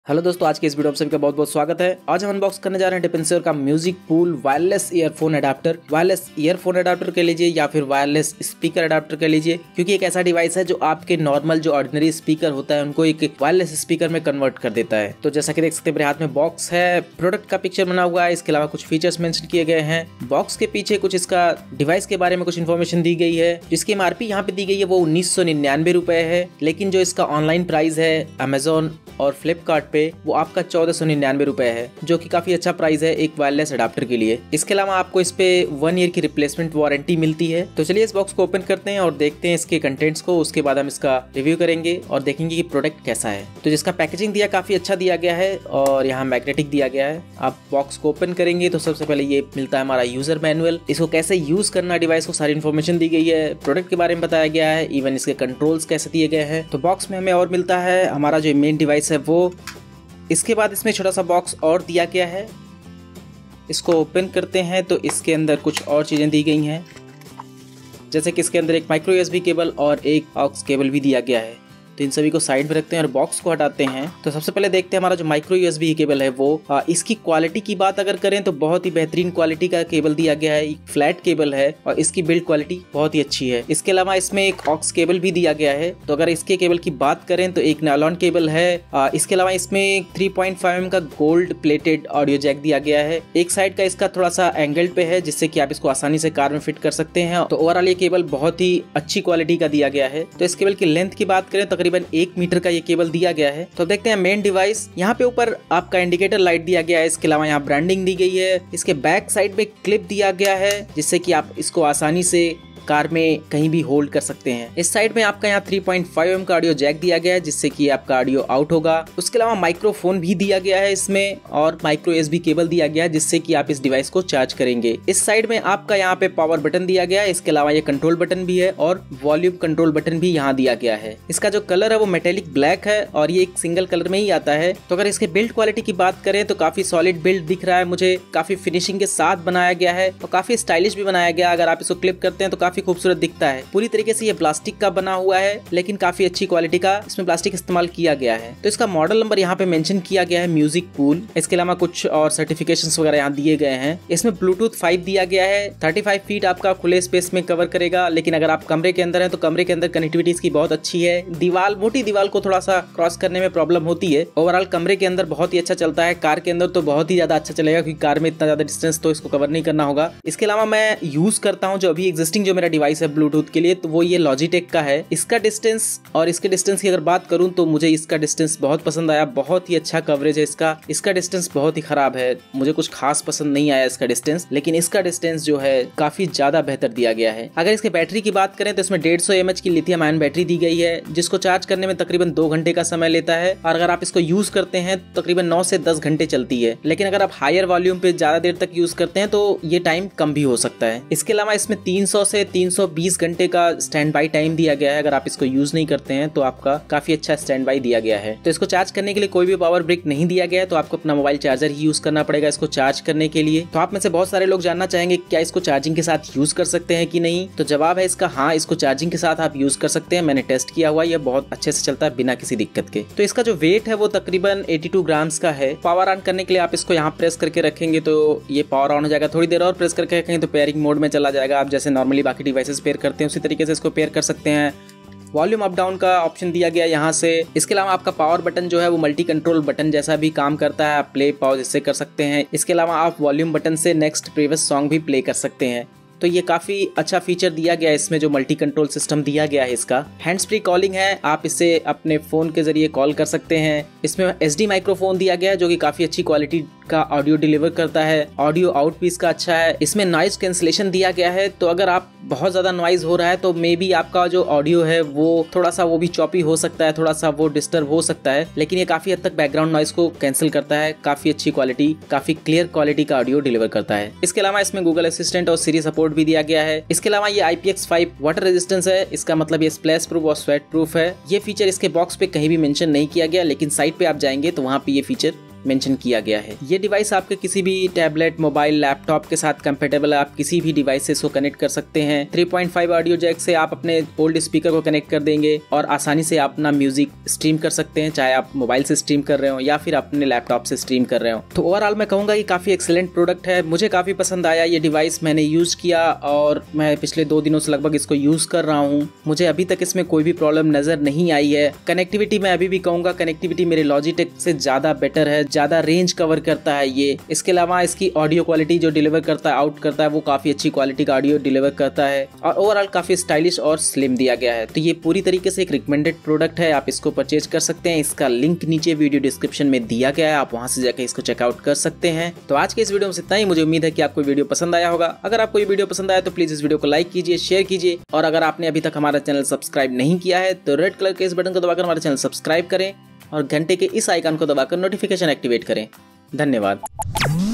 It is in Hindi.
हेलो दोस्तों, आज के इस वीडियो में सभी का बहुत बहुत स्वागत है। आज हम अनबॉक्स करने जा रहे हैं डिपिंसर का music pool wireless earphone adapter. Wireless earphone adapter कह लीजिए या फिर वायरलेस स्पीकर अडाप्टर कह लीजिए, क्योंकि एक ऐसा डिवाइस है जो आपके नॉर्मल जो ऑर्डिनरी स्पीकर होता है उनको एक वायरलेस स्पीकर में कन्वर्ट कर देता है। तो जैसा कि देख सकते हैं मेरे हाथ में बॉक्स है, प्रोडक्ट का पिक्चर बना हुआ है, इसके अलावा कुछ फीचर्स मेंशन किए गए हैं। बॉक्स के पीछे कुछ इसका डिवाइस के बारे में कुछ इन्फॉर्मेशन दी गई है, जिसकी एमआरपी यहाँ पे दी गई है वो 1999 रुपए है, लेकिन जो इसका ऑनलाइन प्राइस है अमेजोन और फ्लिपकार्ट पे वो आपका 1499 रुपए है, जो कि काफी अच्छा प्राइस है एक वायरलेस अडाप्टर के लिए। इसके अलावा आपको इस पे 1 ईयर की रिप्लेसमेंट वारंटी मिलती है। तो चलिए इस बॉक्स को ओपन करते हैं और देखते हैं इसके कंटेंट्स को। उसके बाद हम इसका रिव्यू करेंगे और देखेंगे कि प्रोडक्ट कैसा है। तो जिसका पैकेजिंग दिया काफी अच्छा दिया गया है और यहाँ मैग्नेटिक दिया गया है। आप बॉक्स को ओपन करेंगे तो सबसे पहले ये मिलता है हमारा यूजर मैनुअल। इसको कैसे यूज करना डिवाइस को सारी इन्फॉर्मेशन दी गई है, प्रोडक्ट के बारे में बताया गया है, इवन इसके कंट्रोल्स कैसे दिए गए हैं। तो बॉक्स में हमें और मिलता है हमारा जो मेन डिवाइस है वो। इसके बाद इसमें छोटा सा बॉक्स और दिया गया है। इसको ओपन करते हैं तो इसके अंदर कुछ और चीज़ें दी गई हैं, जैसे कि इसके अंदर एक माइक्रो यूएसबी केबल और एक ऑक्स केबल भी दिया गया है। तो इन सभी को साइड में रखते हैं और बॉक्स को हटाते हैं। तो सबसे पहले देखते हैं हमारा जो माइक्रो यूएसबी केबल है वो इसकी क्वालिटी की बात अगर करें तो बहुत ही बेहतरीन क्वालिटी का केबल दिया गया है। एक फ्लैट केबल है और इसकी बिल्ड क्वालिटी बहुत ही अच्छी है। इसके अलावा इसमें एक ऑक्स केबल भी दिया गया है। तो अगर इसके केबल की बात करें तो एक नायलॉन केबल है। इसके अलावा इसमें 3.5 mm का गोल्ड प्लेटेड ऑडियो जैक दिया गया है। एक साइड का इसका थोड़ा सा एंगल पे है, जिससे कि आप इसको आसानी से कार में फिट कर सकते हैं। तो ओवरऑल ये केबल बहुत ही अच्छी क्वालिटी का दिया गया है। तो इस केबल की लेंथ की बात करें तकरीबन 1 मीटर का ये केबल दिया गया है। तो अब देखते हैं मेन डिवाइस। यहाँ पे ऊपर आपका इंडिकेटर लाइट दिया गया है। इसके अलावा यहाँ ब्रांडिंग दी गई है। इसके बैक साइड में क्लिप दिया गया है, जिससे कि आप इसको आसानी से कार में कहीं भी होल्ड कर सकते हैं। इस साइड में आपका यहाँ 3.5 mm का ऑडियो जैक दिया गया है, जिससे कि आपका ऑडियो आउट होगा। उसके अलावा माइक्रोफोन भी दिया गया है इसमें और माइक्रो यूएसबी केबल दिया गया है, जिससे कि आप इस डिवाइस को चार्ज करेंगे। इस साइड में आपका यहाँ पे पावर बटन दिया गया है। इसके अलावा ये कंट्रोल बटन भी है और वॉल्यूम कंट्रोल बटन भी यहाँ दिया गया है। इसका जो कलर है वो मेटेलिक ब्लैक है और ये एक सिंगल कलर में ही आता है। तो अगर इसके बिल्ड क्वालिटी की बात करें तो काफी सॉलिड बिल्ड दिख रहा है मुझे, काफी फिनिशिंग के साथ बनाया गया है और काफी स्टाइलिश भी बनाया गया। अगर आप इसको क्लिप करते हैं तो काफी खूबसूरत दिखता है। पूरी तरीके से ये प्लास्टिक का बना हुआ है, लेकिन काफी अच्छी क्वालिटी का इसमें प्लास्टिक इस्तेमाल किया गया है। तो इसका मॉडल नंबर यहाँ पे मेंशन किया गया है म्यूजिक पूल। इसके अलावा कुछ और सर्टिफिकेशंस वगैरह यहाँ दिए गए हैं। इसमें ब्लूटूथ 5 दिया गया है। 35 फीट आपका खुले स्पेस में कवर करेगा, लेकिन अगर आप कमरे के अंदर हैं तो कमरे के अंदर कनेक्टिविटी इसकी बहुत अच्छी है। दीवार, मोटी दीवार को थोड़ा सा क्रॉस करने में प्रॉब्लम होती है। ओवरऑल कमरे के अंदर बहुत ही अच्छा चलता है। कार के अंदर तो बहुत ही ज्यादा अच्छा चलेगा, क्योंकि कार में इतना ज्यादा डिस्टेंस तो इसको कवर नहीं करना होगा। इसके अलावा मैं यूज करता हूँ जो अभी एग्जिस्टिंग जो मेरा डिवाइस है ब्लूटूथ के लिए, तो वो ये लॉजिटेक का है। इसका डिस्टेंस और इसके डिस्टेंस की अगर बात करूं तो मुझे इसका डिस्टेंस बहुत पसंद आया। बहुत ही अच्छा कवरेज है इसका डिस्टेंस बहुत ही खराब है, मुझे कुछ खास पसंद नहीं आया इसका डिस्टेंस, लेकिन इसका डिस्टेंस जो है काफी ज्यादा बेहतर दिया गया है। अगर इसके बैटरी की बात करें तो इसमें 150 mAh की लिथियम आयन बैटरी दी गई है, जिसको चार्ज करने में तकरीबन 2 घंटे का समय लेता है। और अगर आप इसको यूज करते हैं तो तकरीबन 9 से 10 घंटे चलती है, लेकिन अगर आप हायर वॉल्यूम पे ज्यादा देर तक यूज करते हैं तो ये टाइम कम भी हो सकता है। इसके अलावा इसमें 300 से 320 घंटे का स्टैंड बाई टाइम दिया गया है। अगर आप इसको यूज नहीं करते हैं तो आपका काफी अच्छा स्टैंड बाई दिया गया है। तो इसको चार्ज करने के लिए कोई भी पावर ब्रिक नहीं दिया गया है, तो आपको अपना मोबाइल चार्जर ही यूज करना पड़ेगा इसको चार्ज करने के लिए। तो आप में से बहुत सारे लोग जानना चाहेंगे क्या इसको चार्जिंग के साथ यूज कर सकते हैं कि नहीं। तो जवाब है इसका हाँ, इसको चार्जिंग के साथ आप यूज कर सकते हैं। मैंने टेस्ट किया हुआ, यह बहुत अच्छे से चलता है बिना किसी दिक्कत के। तो इसका जो वेट है वो तकरीबन 82 ग्राम्स का है। पावर ऑन करने के लिए आप इसको यहाँ प्रेस करके रखेंगे तो ये पावर ऑन हो जाएगा। थोड़ी देर और प्रेस करके रखेंगे तो पेयरिंग मोड में चला जाएगा। आप जैसे नॉर्मली बाकी डिवाइसेस पेयर करते हैं उसी तरीके से इसको पेयर कर सकते हैं। वॉल्यूम अप डाउन का ऑप्शन दिया गया यहाँ से। इसके अलावा आपका पावर बटन जो है वो मल्टी कंट्रोल बटन जैसा भी काम करता है, आप प्ले पॉज इससे कर सकते हैं। इसके अलावा आप वॉल्यूम बटन से नेक्स्ट प्रीवियस सॉन्ग भी प्ले कर सकते हैं। तो ये काफी अच्छा फीचर दिया गया है इसमें, जो मल्टी कंट्रोल सिस्टम दिया गया है इसका। हैंड्स फ्री कॉलिंग है, आप इसे अपने फोन के जरिए कॉल कर सकते हैं। इसमें SD माइक्रोफोन दिया गया है जो कि काफी अच्छी क्वालिटी का ऑडियो डिलीवर करता है। ऑडियो आउट भी इसका अच्छा है। इसमें नॉइज कैंसिलेशन दिया गया है, तो अगर आप बहुत ज्यादा नॉइज हो रहा है तो मे बी आपका जो ऑडियो है वो थोड़ा सा वो भी चॉपी हो सकता है, थोड़ा सा वो डिस्टर्ब हो सकता है, लेकिन ये काफी हद तक बैकग्राउंड नॉइज को कैंसिल करता है। काफी अच्छी क्वालिटी, काफी क्लियर क्वालिटी का ऑडियो डिलीवर करता है। इसके अलावा इसमें गूगल असिस्टेंट और सीरी सपोर्ट भी दिया गया है। इसके अलावा ये IPX5 वाटर रेजिस्टेंस है, इसका मतलब ये स्प्लैश प्रूफ और स्वेट प्रूफ है। ये फीचर इसके बॉक्स पे कहीं भी मेंशन नहीं किया गया, लेकिन साइट पे आप जाएंगे तो वहाँ पे ये फीचर मेंशन किया गया है। ये डिवाइस आपके किसी भी टैबलेट, मोबाइल, लैपटॉप के साथ कंपेटेबल है। आप किसी भी डिवाइसेस को कनेक्ट कर सकते हैं। 3.5 ऑडियो जैक से आप अपने ओल्ड स्पीकर को कनेक्ट कर देंगे और आसानी से आप अपना म्यूजिक स्ट्रीम कर सकते हैं, चाहे आप मोबाइल से स्ट्रीम कर रहे हो या फिर अपने लैपटॉप से स्ट्रीम कर रहे हो। तो ओवरऑल मैं कहूंगा कि काफी एक्सीलेंट प्रोडक्ट है। मुझे काफी पसंद आया ये डिवाइस। मैंने यूज किया और मैं पिछले 2 दिनों से लगभग इसको यूज कर रहा हूँ। मुझे अभी तक इसमें कोई भी प्रॉब्लम नजर नहीं आई है। कनेक्टिविटी मैं अभी भी कहूंगा, कनेक्टिविटी मेरे लॉजिटेक से ज्यादा बेटर है, ज्यादा रेंज कवर करता है ये। इसके अलावा इसकी ऑडियो क्वालिटी जो डिलीवर करता है, आउट करता है, वो काफी अच्छी क्वालिटी का ऑडियो डिलीवर करता है और ओवरऑल काफी स्टाइलिश और स्लिम दिया गया है। तो ये पूरी तरीके से एक रिकमेंडेड प्रोडक्ट है। आप इसको परचेज कर सकते हैं। इसका लिंक नीचे वीडियो डिस्क्रिप्शन में दिया गया है, आप वहां से जाकर इसको चेकआउट कर सकते हैं। तो आज के इस वीडियो में इतना ही। मुझे उम्मीद है कि आपको वीडियो पसंद आया होगा। अगर आपको ये वीडियो पसंद आया तो प्लीज इस वीडियो को लाइक कीजिए, शेयर कीजिए और अगर आपने अभी तक हमारा चैनल सब्सक्राइब नहीं किया है तो रेड कलर के इस बटन को दबाकर हमारा चैनल सब्सक्राइब करें और घंटे के इस आइकन को दबाकर नोटिफिकेशन एक्टिवेट करें। धन्यवाद।